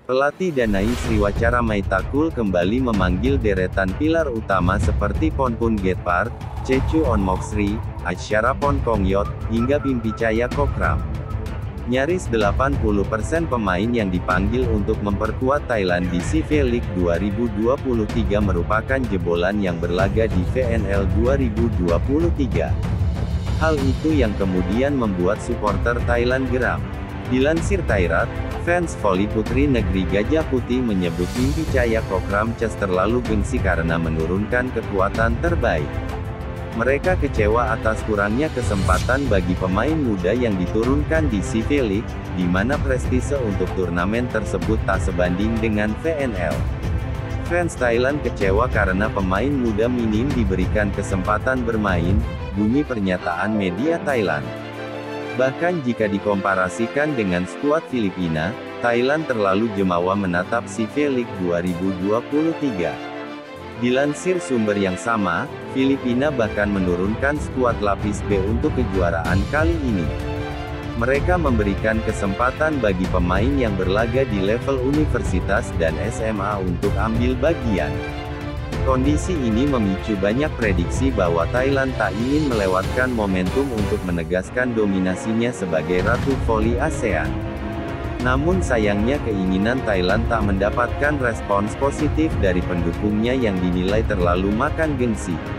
Pelatih Danai Sriwacara Maitakul kembali memanggil deretan pilar utama seperti Ponpun Getpar, Chechu Onmoksri, Aishara Ponkongyot, hingga Pimpicaya Kokram. Nyaris 80% pemain yang dipanggil untuk memperkuat Thailand di CV League 2023 merupakan jebolan yang berlaga di VNL 2023. Hal itu yang kemudian membuat supporter Thailand geram. Dilansir Thairat, fans voli putri negeri Gajah Putih menyebut Pimpicaya Kokram terlalu gengsi karena menurunkan kekuatan terbaik. Mereka kecewa atas kurangnya kesempatan bagi pemain muda yang diturunkan di CV League, di mana prestise untuk turnamen tersebut tak sebanding dengan VNL. Fans Thailand kecewa karena pemain muda minim diberikan kesempatan bermain, bunyi pernyataan media Thailand. Bahkan jika dikomparasikan dengan skuad Filipina, Thailand terlalu jemawa menatap CV League 2023. Dilansir sumber yang sama, Filipina bahkan menurunkan skuad lapis B untuk kejuaraan kali ini. Mereka memberikan kesempatan bagi pemain yang berlaga di level universitas dan SMA untuk ambil bagian. Kondisi ini memicu banyak prediksi bahwa Thailand tak ingin melewatkan momentum untuk menegaskan dominasinya sebagai ratu voli ASEAN. Namun sayangnya keinginan Thailand tak mendapatkan respons positif dari pendukungnya yang dinilai terlalu makan gengsi.